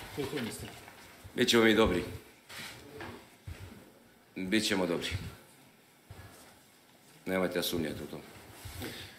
Koliko mislite? Bićemo mi dobri. Bićemo dobri. Nemojte sumnjati u to.